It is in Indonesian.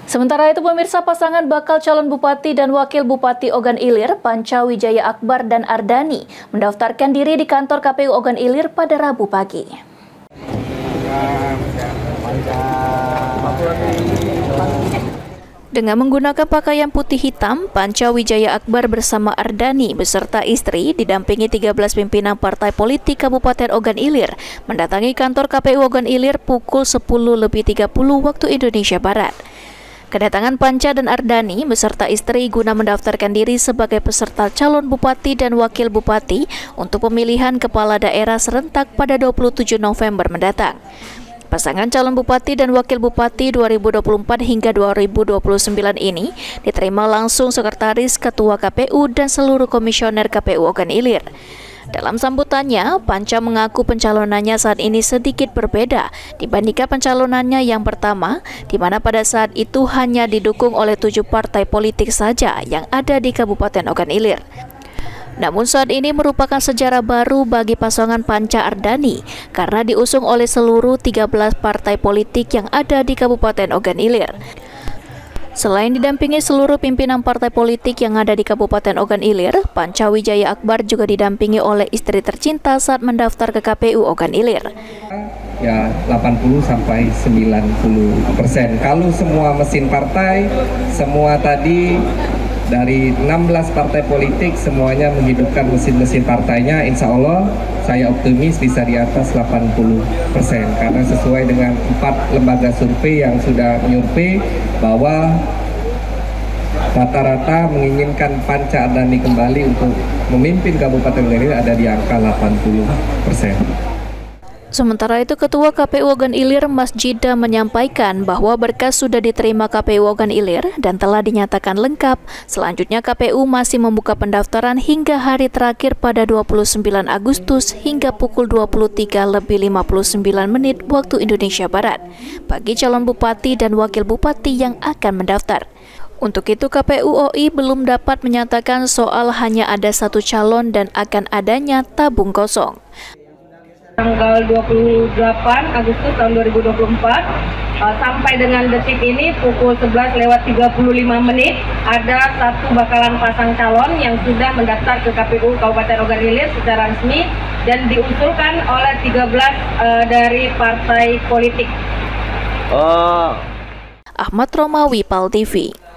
Sementara itu pemirsa, pasangan bakal calon Bupati dan Wakil Bupati Ogan Ilir, Panca Wijaya Akbar dan Ardani, mendaftarkan diri di kantor KPU Ogan Ilir pada Rabu pagi. Dengan menggunakan pakaian putih hitam, Panca Wijaya Akbar bersama Ardani beserta istri didampingi 13 pimpinan partai politik Kabupaten Ogan Ilir mendatangi kantor KPU Ogan Ilir pukul 10.30 waktu Indonesia Barat. Kedatangan Panca dan Ardani beserta istri guna mendaftarkan diri sebagai peserta calon bupati dan wakil bupati untuk pemilihan kepala daerah serentak pada 27 November mendatang. Pasangan calon bupati dan wakil bupati 2024 hingga 2029 ini diterima langsung Sekretaris Ketua KPU dan seluruh komisioner KPU Ogan Ilir. Dalam sambutannya, Panca mengaku pencalonannya saat ini sedikit berbeda dibandingkan pencalonannya yang pertama, di mana pada saat itu hanya didukung oleh 7 partai politik saja yang ada di Kabupaten Ogan Ilir. Namun saat ini merupakan sejarah baru bagi pasangan Panca Ardani karena diusung oleh seluruh 13 partai politik yang ada di Kabupaten Ogan Ilir. Selain didampingi seluruh pimpinan partai politik yang ada di Kabupaten Ogan Ilir, Panca Wijaya Akbar juga didampingi oleh istri tercinta saat mendaftar ke KPU Ogan Ilir. Ya 80-90%. Kalau semua mesin partai, semua tadi dari 16 partai politik semuanya menghidupkan mesin-mesin partainya, insya Allah saya optimis bisa di atas 80%, karena sesuai dengan 4 lembaga survei yang sudah menyurvei bahwa rata-rata menginginkan Panca Ardani kembali untuk memimpin Kabupaten Ogan Ilir ada di angka 80%. Sementara itu, Ketua KPU Ogan Ilir Mas Jida menyampaikan bahwa berkas sudah diterima KPU Ogan Ilir dan telah dinyatakan lengkap. Selanjutnya KPU masih membuka pendaftaran hingga hari terakhir pada 29 Agustus hingga pukul 23.59 waktu Indonesia Barat bagi calon bupati dan wakil bupati yang akan mendaftar. Untuk itu KPU OI belum dapat menyatakan soal hanya ada 1 calon dan akan adanya tabung kosong. Tanggal 28 Agustus tahun 2024 sampai dengan detik ini pukul 11.35 ada 1 bakalan pasang calon yang sudah mendaftar ke KPU Kabupaten Ogan Ilir secara resmi dan diusulkan oleh 13 dari partai politik. Ahmad Romawi, PAL TV.